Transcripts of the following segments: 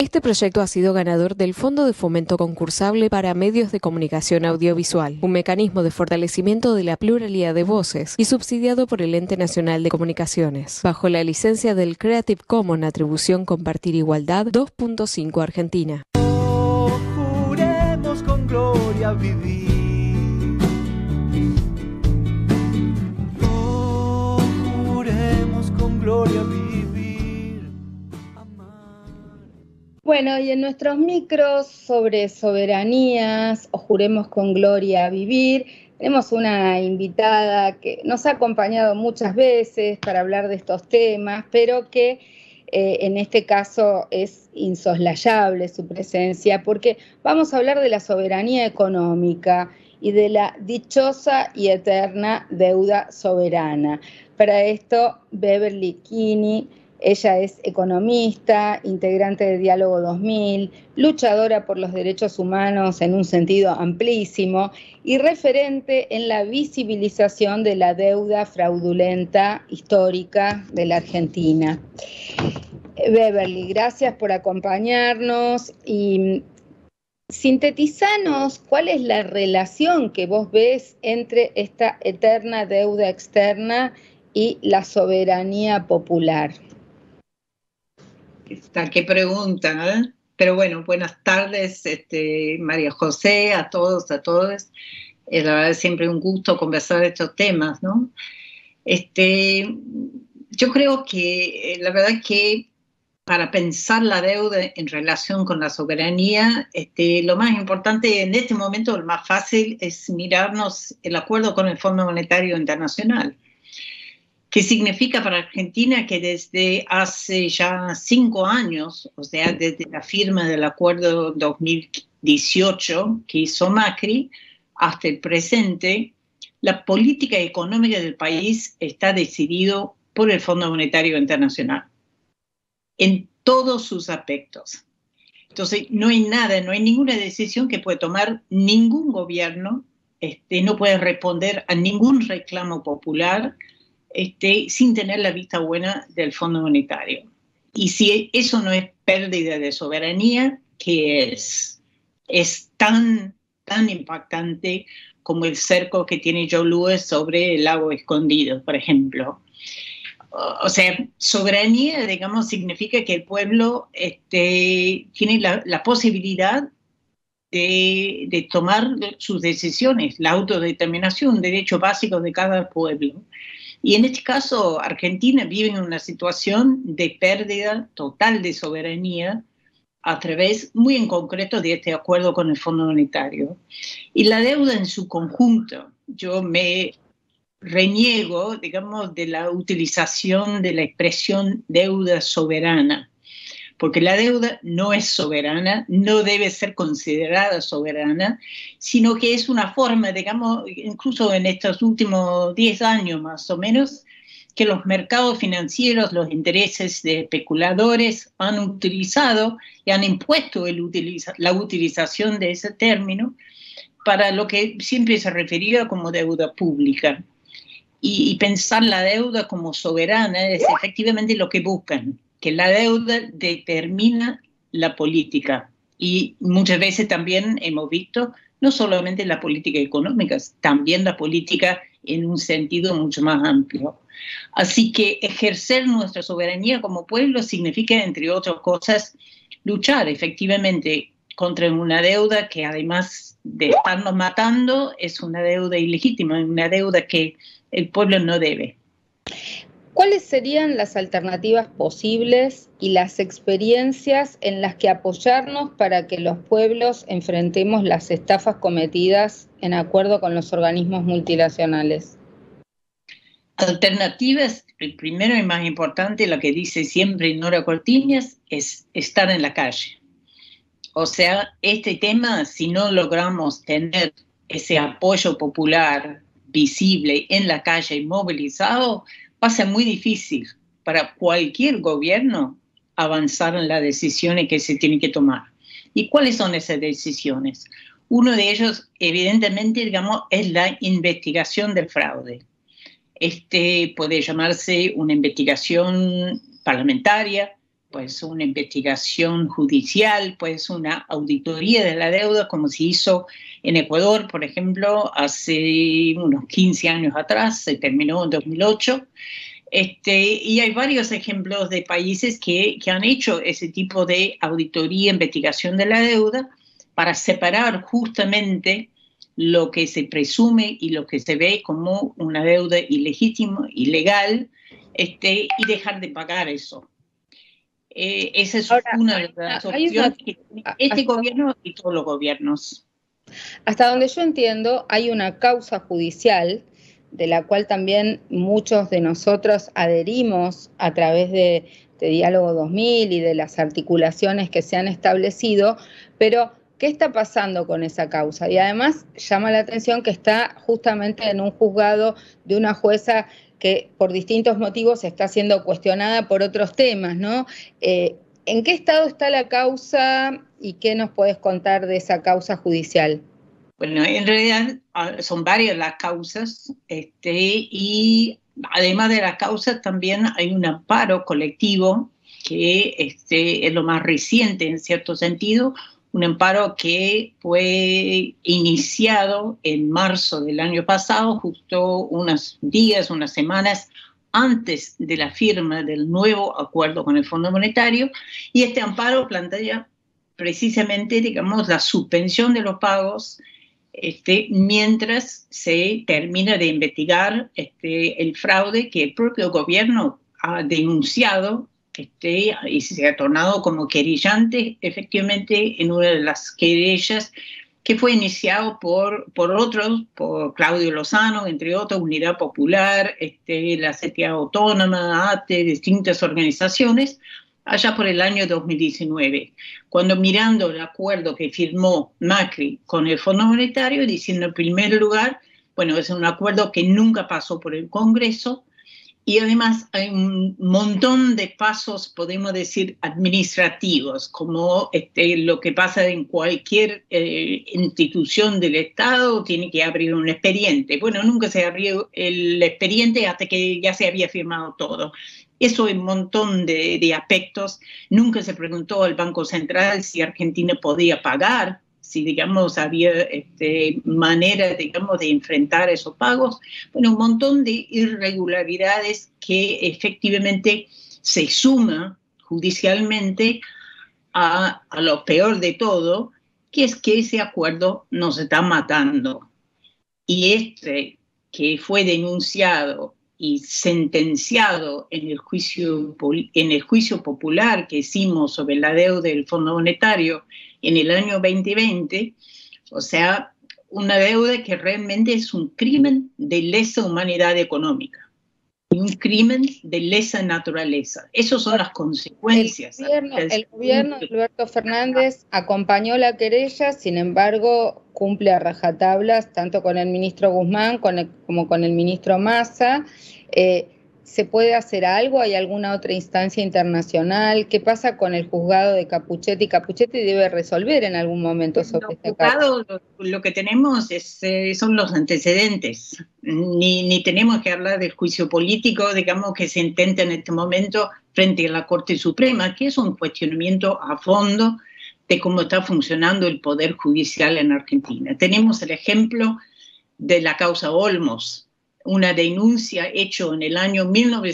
Este proyecto ha sido ganador del Fondo de Fomento Concursable para Medios de Comunicación Audiovisual, un mecanismo de fortalecimiento de la pluralidad de voces y subsidiado por el Ente Nacional de Comunicaciones, bajo la licencia del Creative Commons Atribución Compartir Igualdad 2.5 Argentina. Oh, juremos con gloria vivir. Oh, juremos con gloria vivir. Bueno, y en nuestros micros sobre soberanías o juremos con gloria vivir, tenemos una invitada que nos ha acompañado muchas veces para hablar de estos temas, pero que en este caso es insoslayable su presencia, porque vamos a hablar de la soberanía económica y de la dichosa y eterna deuda soberana. Para esto, Beverly Kini. Ella es economista, integrante de Diálogo 2000, luchadora por los derechos humanos en un sentido amplísimo y referente en la visibilización de la deuda fraudulenta histórica de la Argentina. Beverly, gracias por acompañarnos y sintetizanos cuál es la relación que vos ves entre esta eterna deuda externa y la soberanía popular. Qué pregunta, ¿eh? Pero bueno, buenas tardes, María José, a todos, a todas. La verdad es siempre un gusto conversar de estos temas, ¿no? Yo creo que la verdad es que para pensar la deuda en relación con la soberanía, lo más importante en este momento, lo más fácil, es mirarnos el acuerdo con el Fondo Monetario Internacional. ¿Qué significa para Argentina? Que desde hace ya 5 años, o sea, desde la firma del acuerdo 2018 que hizo Macri, hasta el presente, la política económica del país está decidido por el Fondo Monetario Internacional, en todos sus aspectos. Entonces, no hay nada, no hay ninguna decisión que puede tomar ningún gobierno, no puede responder a ningún reclamo popular, sin tener la vista buena del Fondo Monetario. Y si eso no es pérdida de soberanía, ¿qué es? Es tan impactante como el cerco que tiene Joe Louis sobre el lago escondido, por ejemplo. O sea, soberanía, digamos, significa que el pueblo tiene la posibilidad de tomar sus decisiones, la autodeterminación, un derecho básico de cada pueblo. Y en este caso, Argentina vive en una situación de pérdida total de soberanía a través, muy en concreto, de este acuerdo con el Fondo Monetario. Y la deuda en su conjunto, yo me reniego, digamos, de la utilización de la expresión deuda soberana, porque la deuda no es soberana, no debe ser considerada soberana, sino que es una forma, digamos, incluso en estos últimos 10 años más o menos, que los mercados financieros, los intereses de especuladores han utilizado y han impuesto la utilización de ese término para lo que siempre se refería como deuda pública. Y pensar la deuda como soberana es efectivamente lo que buscan, que la deuda determina la política. Y muchas veces también hemos visto, no solamente la política económica, también la política en un sentido mucho más amplio. Así que ejercer nuestra soberanía como pueblo significa, entre otras cosas, luchar efectivamente contra una deuda que, además de estarnos matando, es una deuda ilegítima, una deuda que el pueblo no debe. ¿Cuáles serían las alternativas posibles y las experiencias en las que apoyarnos para que los pueblos enfrentemos las estafas cometidas en acuerdo con los organismos multinacionales? Alternativas, el primero y más importante, lo que dice siempre Nora Cortiñas, es estar en la calle. O sea, este tema, si no logramos tener ese apoyo popular visible en la calle y movilizado, va a ser muy difícil para cualquier gobierno avanzar en las decisiones que se tienen que tomar. ¿Y cuáles son esas decisiones? Uno de ellos, evidentemente, digamos, es la investigación del fraude. Puede llamarse una investigación parlamentaria, puede ser una investigación judicial, puede ser una auditoría de la deuda, como se hizo en Ecuador, por ejemplo, hace unos 15 años atrás, se terminó en 2008. Y hay varios ejemplos de países que han hecho ese tipo de auditoría, investigación de la deuda, para separar justamente lo que se presume y lo que se ve como una deuda ilegítima, ilegal, y dejar de pagar eso. Esa es Ahora, una de las opciones que tiene este gobierno y todos los gobiernos. Hasta donde yo entiendo, hay una causa judicial de la cual también muchos de nosotros adherimos a través de Diálogo 2000 y de las articulaciones que se han establecido, pero ¿qué está pasando con esa causa? Y además llama la atención que está justamente en un juzgado de una jueza que por distintos motivos está siendo cuestionada por otros temas, ¿no? ¿En qué estado está la causa y qué nos puedes contar de esa causa judicial? Bueno, en realidad son varias las causas, y además de las causas también hay un amparo colectivo que es lo más reciente en cierto sentido, un amparo que fue iniciado en marzo del año pasado, justo unos días, unas semanas antes de la firma del nuevo acuerdo con el Fondo Monetario, y este amparo plantea precisamente, digamos, la suspensión de los pagos mientras se termina de investigar el fraude que el propio gobierno ha denunciado y se ha tornado como querellante efectivamente en una de las querellas que fue iniciado por otros, por Claudio Lozano, entre otros, Unidad Popular, la CTA Autónoma, ATE, distintas organizaciones, allá por el año 2019, cuando mirando el acuerdo que firmó Macri con el Fondo Monetario, diciendo en primer lugar, bueno, es un acuerdo que nunca pasó por el Congreso, y además hay un montón de pasos, podemos decir, administrativos, como lo que pasa en cualquier institución del Estado, tiene que abrir un expediente. Bueno, nunca se abrió el expediente hasta que ya se había firmado todo. Eso es un montón de aspectos. Nunca se preguntó al Banco Central si Argentina podía pagar, si, digamos, había manera, digamos, de enfrentar esos pagos. Bueno, un montón de irregularidades que efectivamente se suma judicialmente a lo peor de todo, que es que ese acuerdo nos está matando. Y que fue denunciado y sentenciado en el juicio popular que hicimos sobre la deuda del Fondo Monetario en el año 2020, o sea, una deuda que realmente es un crimen de lesa humanidad económica y un crimen de lesa naturaleza. Esas son las consecuencias. El gobierno de Alberto Fernández acompañó la querella, sin embargo, cumple a rajatablas tanto con el ministro Guzmán como con el ministro Massa. ¿Se puede hacer algo? ¿Hay alguna otra instancia internacional? ¿Qué pasa con el juzgado de Capuchetti? Capuchetti debe resolver en algún momento sobre este caso. Lo que tenemos son los antecedentes. Ni tenemos que hablar del juicio político, digamos, que se intenta en este momento frente a la Corte Suprema, que es un cuestionamiento a fondo de cómo está funcionando el Poder Judicial en Argentina. Tenemos el ejemplo de la causa Olmos, una denuncia hecha en el año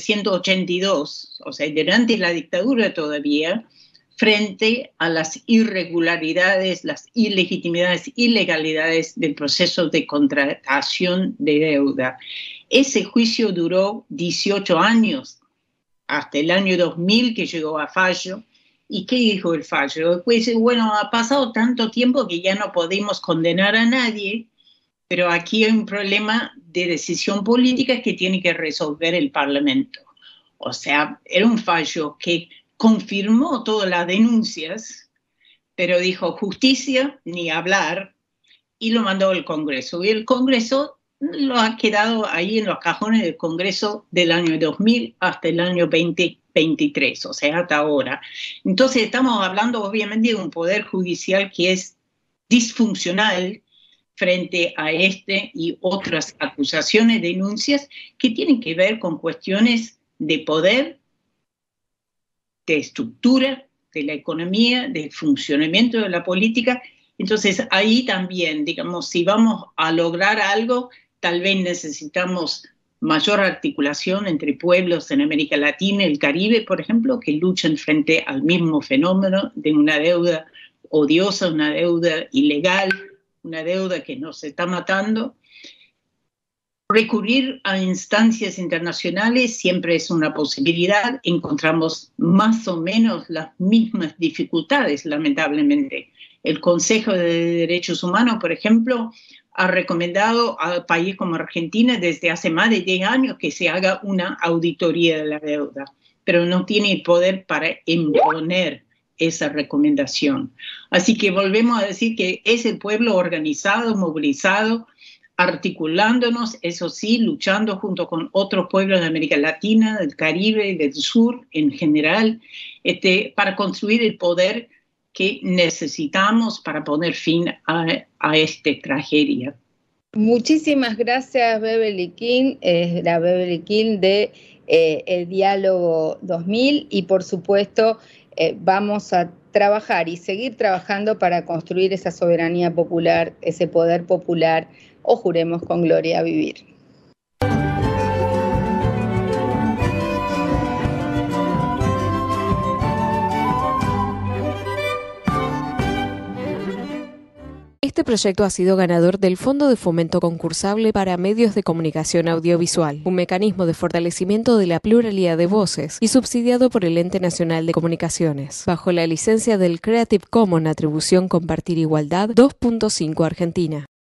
1982, o sea, durante la dictadura todavía, frente a las irregularidades, las ilegitimidades, ilegalidades del proceso de contratación de deuda. Ese juicio duró 18 años, hasta el año 2000 que llegó a fallo. ¿Y qué dijo el fallo? Pues, bueno, ha pasado tanto tiempo que ya no podemos condenar a nadie, pero aquí hay un problema de decisión política que tiene que resolver el Parlamento. O sea, era un fallo que confirmó todas las denuncias, pero dijo justicia, ni hablar, y lo mandó al Congreso. Y el Congreso lo ha quedado ahí en los cajones del Congreso del año 2000 hasta el año 2023, o sea, hasta ahora. Entonces estamos hablando obviamente de un poder judicial que es disfuncional, frente a y otras acusaciones, denuncias que tienen que ver con cuestiones de poder de estructura de la economía, del funcionamiento de la política. Entonces ahí también, digamos, si vamos a lograr algo, tal vez necesitamos mayor articulación entre pueblos en América Latina y el Caribe, por ejemplo, que luchan frente al mismo fenómeno de una deuda odiosa, una deuda ilegal, una deuda que nos está matando. Recurrir a instancias internacionales siempre es una posibilidad. Encontramos más o menos las mismas dificultades, lamentablemente. El Consejo de Derechos Humanos, por ejemplo, ha recomendado al país como Argentina desde hace más de 10 años que se haga una auditoría de la deuda, pero no tiene el poder para imponer esa recomendación. Así que volvemos a decir que es el pueblo organizado, movilizado, articulándonos, eso sí, luchando junto con otros pueblos de América Latina, del Caribe y del Sur en general, para construir el poder que necesitamos para poner fin a esta tragedia. Muchísimas gracias, Beverly King, la Beverly King de El Diálogo 2000, y por supuesto vamos a trabajar y seguir trabajando para construir esa soberanía popular, ese poder popular, o juremos con gloria a vivir. Este proyecto ha sido ganador del Fondo de Fomento Concursable para Medios de Comunicación Audiovisual, un mecanismo de fortalecimiento de la pluralidad de voces y subsidiado por el Ente Nacional de Comunicaciones, bajo la licencia del Creative Commons Atribución Compartir Igualdad 2.5 Argentina.